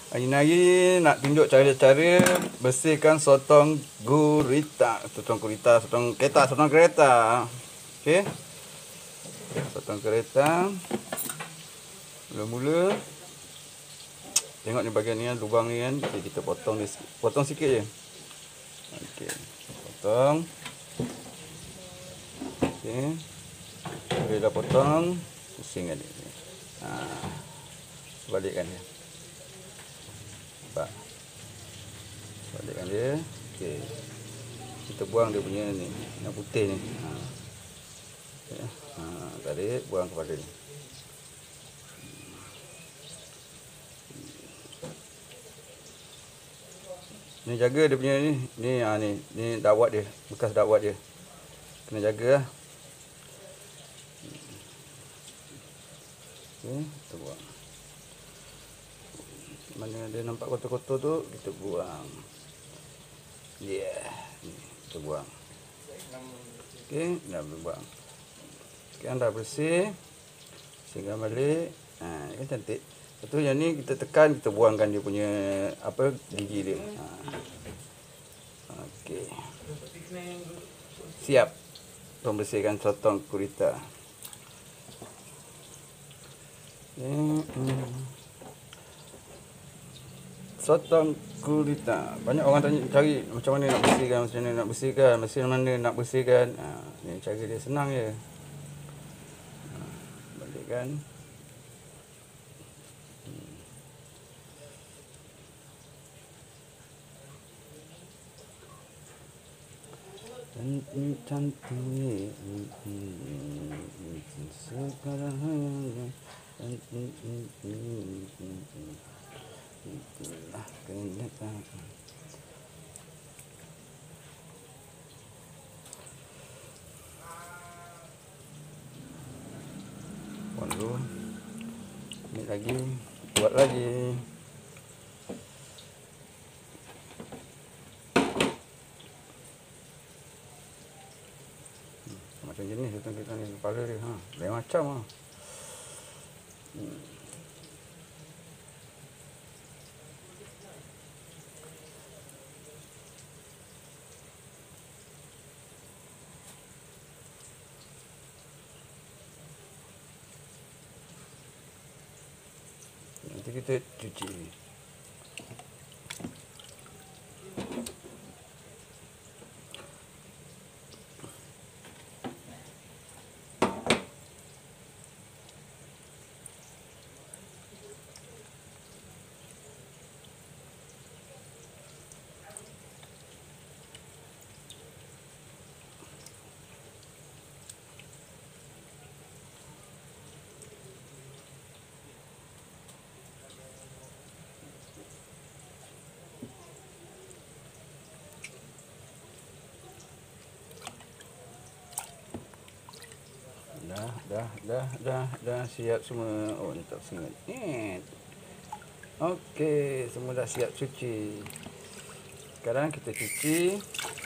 Hari-hari nak tunjuk cara-cara bersihkan sotong gurita. Sotong kereta. Okey. Sotong kereta. Mula-mula tengok ni bahagian ni kan, lubang ni kan. Okay, kita potong dia sikit. Potong sikit je. Okey. Potong. Okey. Bila dah potong, pusingkan dia. Balikkan dia. Balikkan dia. Okey. Kita buang dia punya ni, yang putih ni. Okay. Tarik, buang kepala ni. Ni jaga dia punya ni. Ni dakwat dia, bekas dakwat dia. Kena jaga lah. Okey, kita buang. Mana ada nampak kotor-kotor tu, kita buang. Kita buang. Okey, dah buang. Sekarang dah bersih. Bersihkan balik. Ni kan cantik. Lepas tu yang ni kita tekan, kita buangkan dia punya gigi dia. Okey. Siap membersihkan sotong gurita. Sotong gurita. Banyak orang tanya cari macam mana nak bersihkan, mesin mana nak bersihkan. Ni cara dia senang je. Balikkan. Cantik sekarang itulah kenyataan. Buat dulu. Ini lagi, buat lagi. Macam jenis sotong kita ni, kepala dia. Lain macam lah. Nanti kita cuci. Dah siap semua. Oh, ni tak sengat. Okey, semua dah siap cuci. Sekarang kita cuci.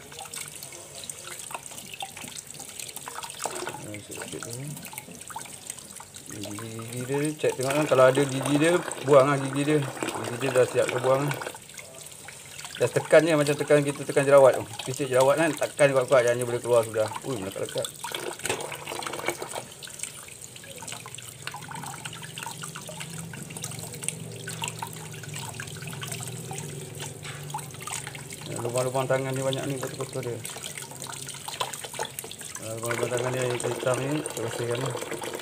Sikit ni. Gigi dia, cek tengok kan, kalau ada gigi dia, buang lah gigi dia. Gigi dia dah siap ke buang. Dah tekan je macam kita tekan jerawat. Pisik jerawat kan, tekan kuat-kuat, jangan boleh keluar sudah. Melekat-lekat. Lubang-lubang tangan ni banyak ni, kotor-kotor dia. Lubang-lubang tangan dia yang hitam ni, bersihkan lah.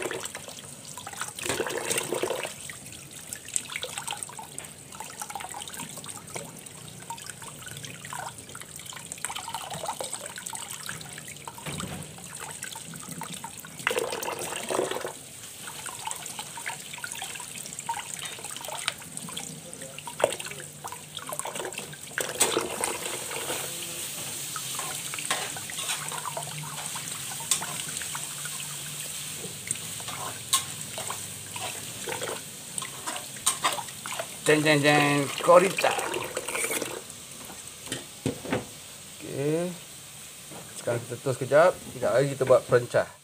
Jeng gurita. Okey. Sekarang kita terus kejap lagi kita buat perencah.